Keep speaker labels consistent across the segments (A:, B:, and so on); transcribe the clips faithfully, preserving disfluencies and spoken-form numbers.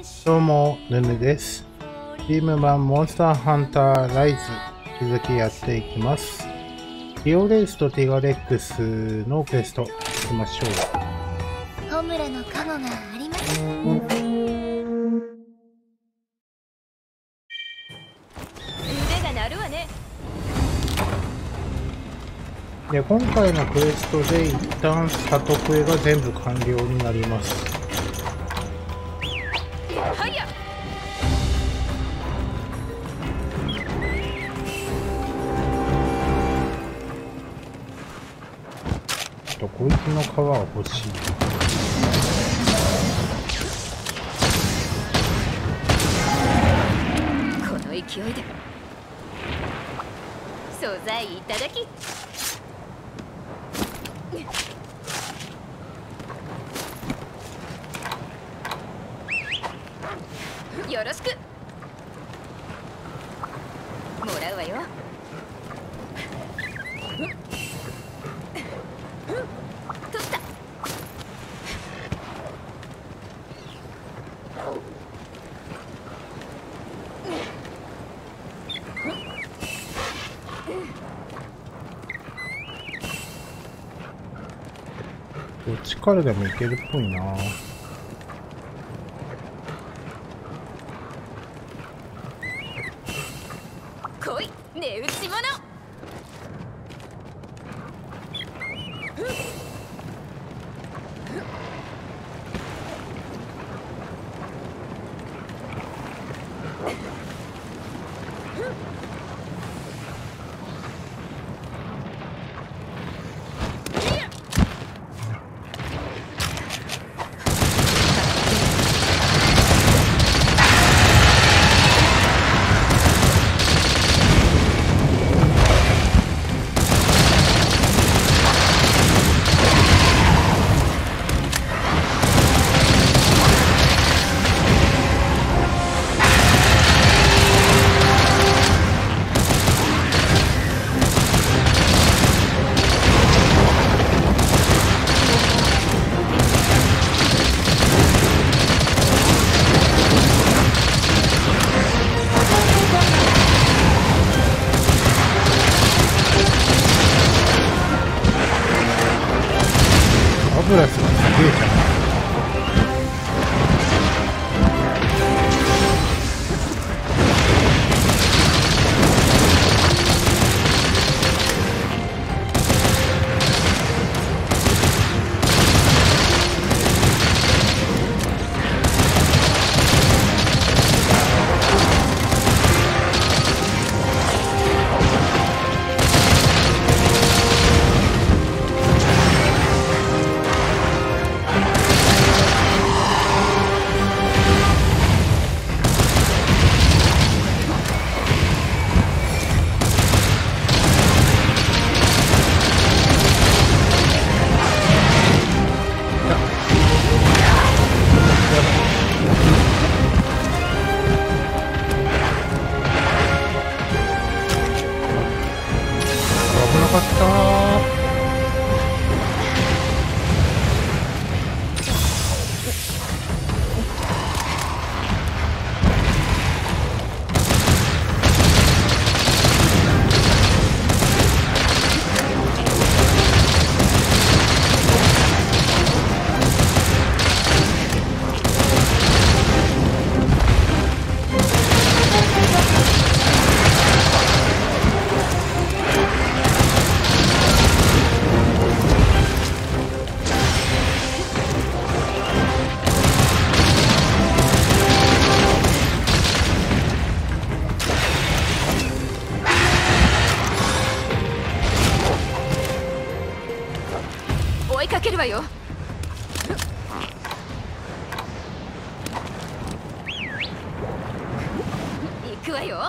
A: どうも、ヌヌです。チーム版モンスターハンターライズ続きやっていきます。リオレイスとティガレックスのクエスト行きましょう。
B: ホムラの加護があります。腕が鳴るわね。
A: で、今回のクエストで一旦里クエが全部完了になります。
B: はいや。
A: とこいつの皮は欲しい。
B: この勢いで素材いただき。よろしく。もらうわよ。取った。
A: どっちからでもいけるっぽいな。
B: 来い、値打ち物。
A: アブラスがすげえじゃん。危なかったー。
B: 追いかけるわよ。行くわよ。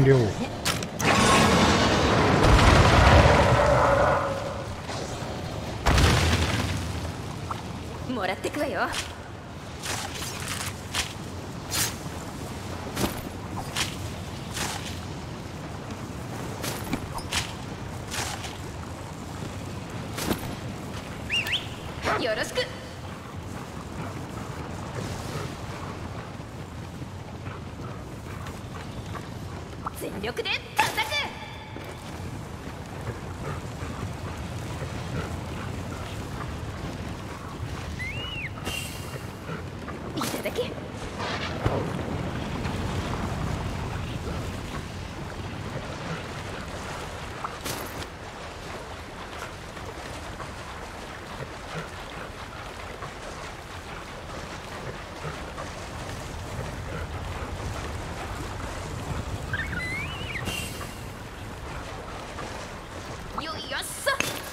A: 了。
B: もらってくわよ。よろしく。全力で叩く。いただき。よいよっさ。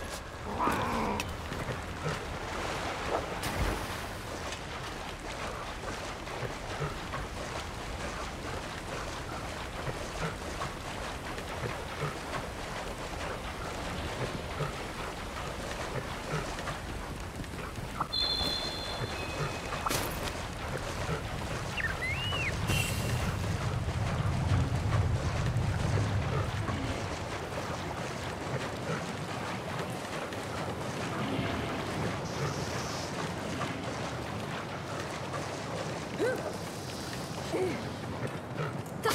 B: 取った。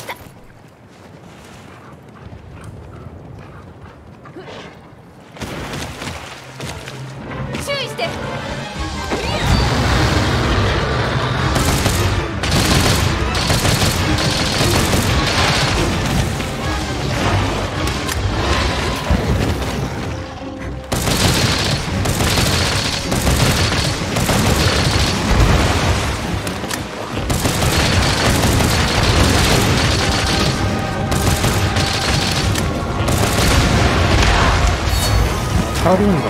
B: 注意して。
A: あるんだ。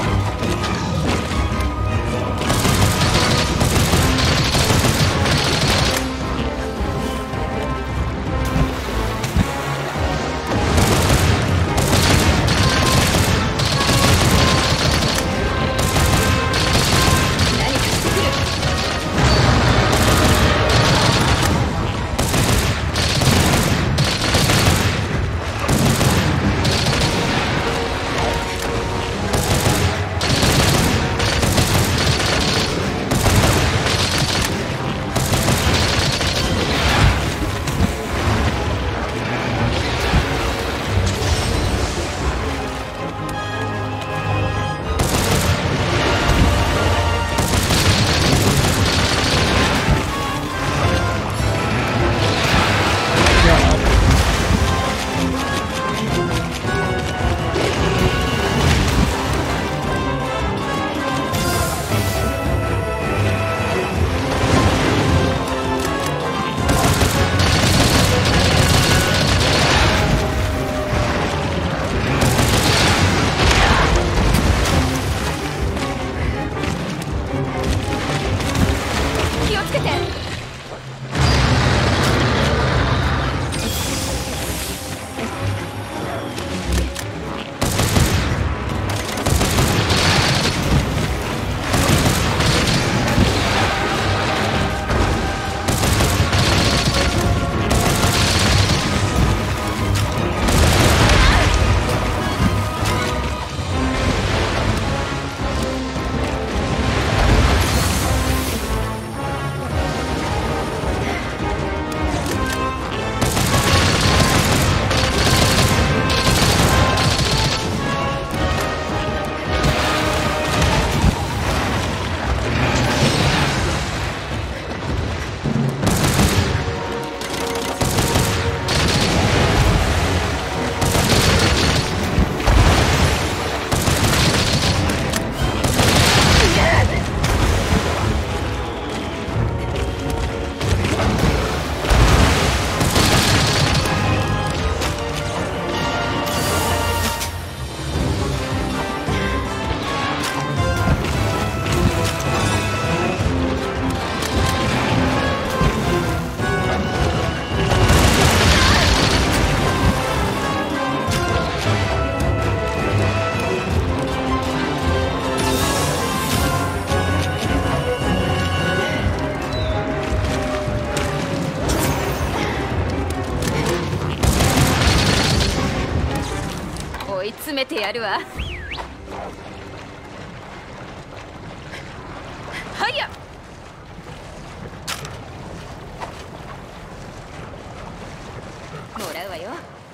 B: 何かしてくる。気をつけて。 やるわ。はや。もらうわよ。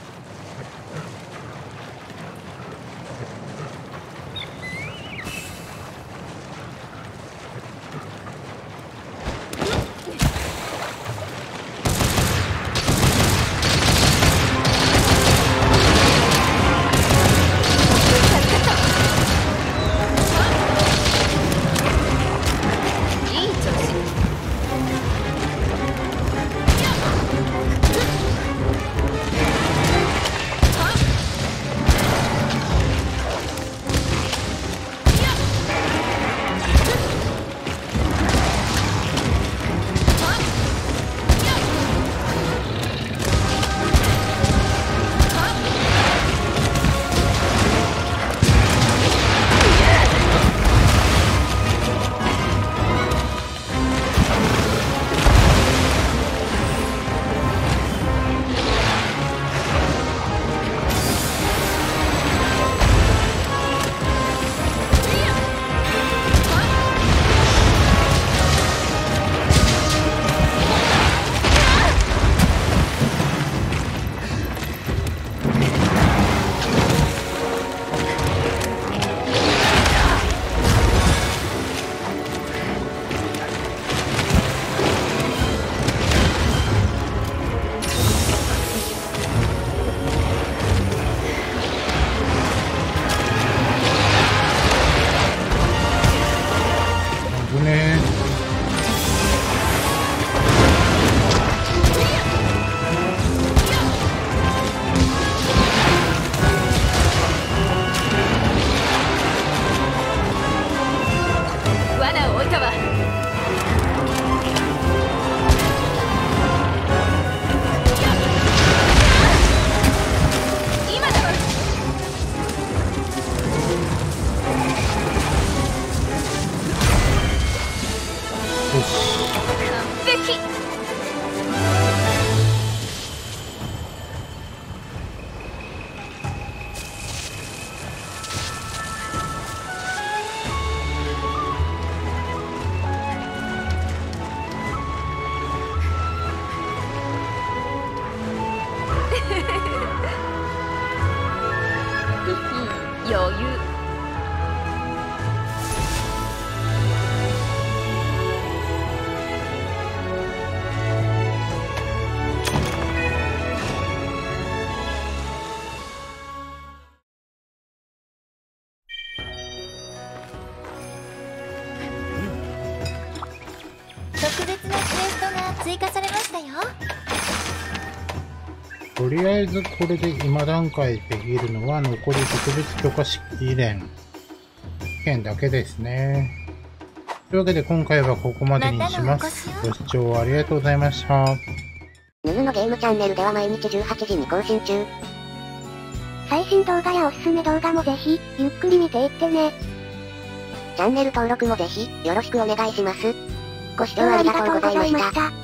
B: 余裕。
C: 特別なクエストが追加されましたよ。
A: とりあえずこれで今段階できるのは残り特別許可試練件だけですね。というわけで今回はここまでにします。ご視聴ありがとうございました。
D: ヌヌのゲームチャンネルでは毎日じゅうはちじに更新中。最新動画やおすすめ動画もぜひ、ゆっくり見ていってね。チャンネル登録もぜひ、よろしくお願いします。ご視聴ありがとうございました。